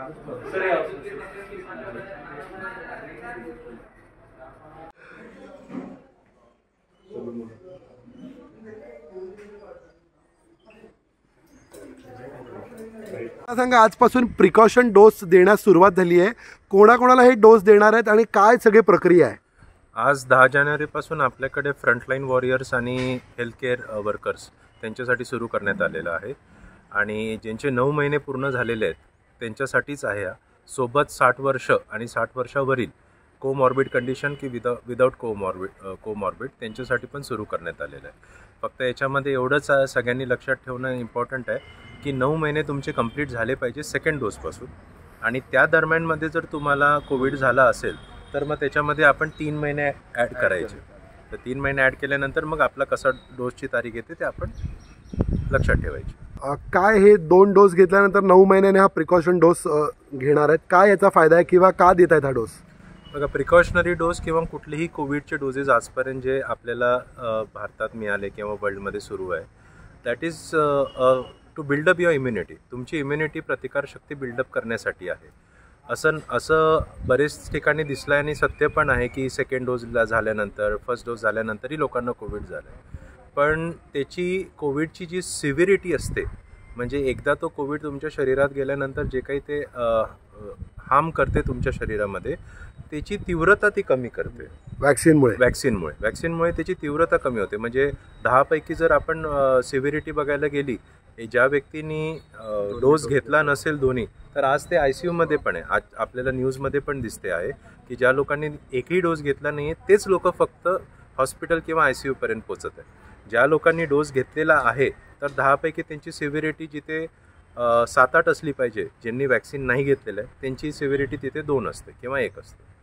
सांगा, आजपासून precaution dose देण्यास सुरुवात झाली आहे. कोणाकोणाला हे डोस देणार आहेत आणि काय सगळी प्रक्रिया आहे? आज 10 जानेवारीपासून आपल्याकडे फ्रंटलाईन वॉरियर्स आणि हेल्थकेअर वर्कर्स त्यांच्यासाठी सुरू करण्यात आलेलं आहे. आणि ज्यांचे 9 महिने पूर्ण झालेले आहेत त्यांच्यासाठीच आहे हा. सोबत 60 वर्ष आणि 60 वर्षावरील कोमॉर्बिड कंडिशन की विदाउट कोमॉर्बिड त्यांच्यासाठी पण सुरू करण्यात आलेलं आहे. फक्त याच्यामध्ये एवढंच सगळ्यांनी लक्षात ठेवणं इम्पॉर्टंट आहे की 9 महिने तुमचे कंप्लीट झाले पाहिजे सेकंड डोसपासून. आणि त्या दरम्यानमध्ये जर तुम्हाला कोविड झाला असेल तर मग त्याच्यामध्ये आपण 3 महिने ॲड करायचे. तर 3 महिने ॲड केल्यानंतर मग आपला कसा डोसची तारीख येते ते आपण लक्षात ठेवायची. काय हे 2 डोस घेतल्यानंतर 9 महिन्याने हा प्रिकॉशन डोस घेणार आहेत, काय याचा फायदा आहे किंवा का देत आहेत हा डोस? बघा, प्रिकॉशनरी डोस किंवा कुठलेही कोविडचे डोसेस आजपर्यंत जे आपल्याला भारतात मिळाले किंवा वर्ल्डमध्ये सुरू आहे, that is to build up your immunity. तुमची इम्युनिटी प्रतिकारशक्ती बिल्डअप करण्यासाठी आहे. असं बरेच ठिकाणी दिसलं आहे आणि सत्य पण आहे की सेकंड डोसला झाल्यानंतर फर्स्ट डोस झाल्यानंतरही लोकांना कोविड झालं आहे. पण त्याची कोविडची जी सिव्हिरिटी असते, म्हणजे एकदा तो कोविड तुमच्या शरीरात गेल्यानंतर जे काही ते हार्म करते तुमच्या शरीरामध्ये, त्याची तीव्रता ती कमी करते. वॅक्सिनमुळे त्याची तीव्रता कमी होते. म्हणजे 10 पैकी जर आपण सिव्हिरिटी बघायला गेली, ज्या व्यक्तींनी डोस घेतला नसेल दोन्ही, तर आज ते ICUमध्ये पण आहे. आज आपल्याला न्यूजमध्ये पण दिसते आहे की ज्या लोकांनी एकही डोस घेतला नाही आहे तेच लोक फक्त हॉस्पिटल किंवा ICUपर्यंत पोचत आहे. ज्या लोकांनी डोस घेतलेला आहे तर 10 पैकी त्यांची सिव्हिरिटी जिथे 7-8 असली पाहिजे, ज्यांनी वॅक्सिन नाही घेतलेलं आहे त्यांची सिव्हिरिटी तिथे 2 असते किंवा 1 असते.